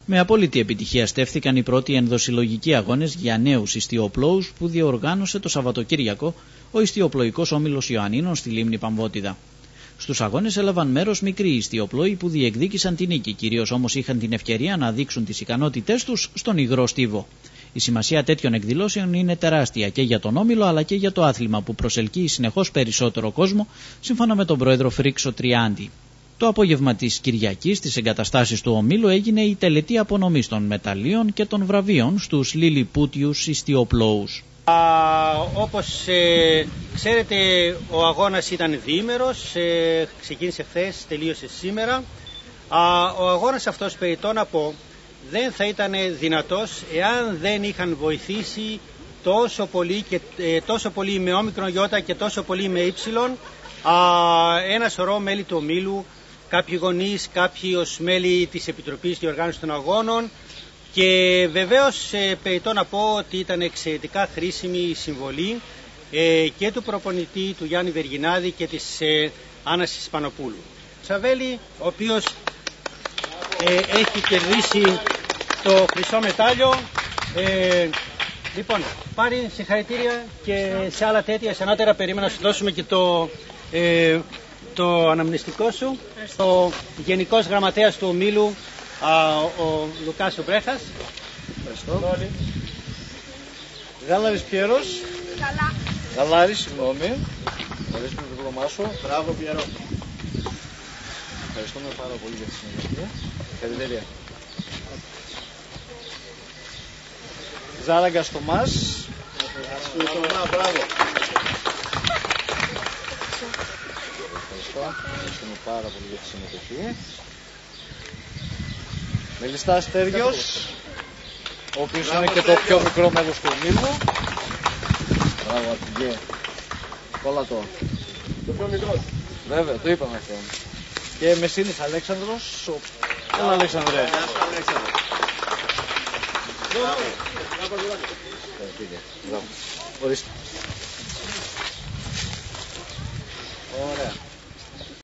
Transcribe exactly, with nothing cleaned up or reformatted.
Με απόλυτη επιτυχία στέφθηκαν οι πρώτοι ενδοσυλλογικοί αγώνες για νέους ιστιοπλόους που διοργάνωσε το Σαββατοκύριακο ο Ιστιοπλοϊκός Όμιλος Ιωαννίνων στη Λίμνη Παμβότιδα. Στους αγώνες έλαβαν μέρος μικροί ιστιοπλόοι που διεκδίκησαν την νίκη, κυρίως όμως είχαν την ευκαιρία να δείξουν τις ικανότητές τους στον υγρό στίβο. Η σημασία τέτοιων εκδηλώσεων είναι τεράστια και για τον Όμιλο αλλά και για το άθλημα που προσελκύει συνεχώς περισσότερο κόσμο, σύμφωνα με τον πρόεδρο Φρίξο Τριάντη. Το απόγευμα της Κυριακής στις εγκαταστάσεις του Ομίλου έγινε η τελετή απονομής των μεταλλίων και των βραβείων στους λιλιπούτιους ιστιοπλόους. Α, όπως ε, ξέρετε, ο αγώνας ήταν διήμερος, ε, ξεκίνησε χθες, τελείωσε σήμερα. Α, ο αγώνας αυτός, περιττό να πω, δεν θα ήταν δυνατός εάν δεν είχαν βοηθήσει τόσο πολύ, και, ε, τόσο πολύ με όμικρον γιώτα και τόσο πολύ με ύψιλον ένα σωρό μέλη του Ομίλου, κάποιοι γονείς, κάποιοι ως μέλη της Επιτροπής Διοργάνωσης των Αγώνων. Και βεβαίως ε, περιττό να πω ότι ήταν εξαιρετικά χρήσιμη η συμβολή ε, και του προπονητή του Γιάννη Βεργινάδη και της ε, Άννας Ισπανοπούλου. Σαβέλη, ο οποίος ε, έχει κερδίσει το χρυσό μετάλλιο. Ε, λοιπόν, πάρει συγχαρητήρια και σε άλλα τέτοια, σε ανώτερα περίμενα να σου δώσουμε και το, ε, το αναμνηστικό σου. Ο Γενικός Γραμματέας του Ομίλου, Α, ο Λουκάς ο Μπρέχας. Ευχαριστώ. Γάλαρης Πιέρος. Καλά. Γαλάρης, συγγνώμη. Ευχαριστώ το δίπλωμά σου. Μπράβο, Πιέρο. Ευχαριστούμε πάρα πολύ για τη συνεργασία. Ευχαριστήρια. Ζάραγκας Τομάς. Ευχαριστώ, μπράβο. Ευχαριστώ. Ευχαριστούμε πάρα πολύ για τη συμμετοχή. Μελιστάς Τέργιος, ο οποίος είναι και το πιο μικρό μέλος του Ομίλου. Μπράβο, Αρτηγέ. Κόλλα το. Το πιο μικρό. Βέβαια, το είπαμε αυτό. Και Μεσίνης Αλέξανδρος. Ο... Έλα, Αλέξανδρε. Γεια σου, Αλέξανδρε. Μπράβο. Ορίστε. Ωραία.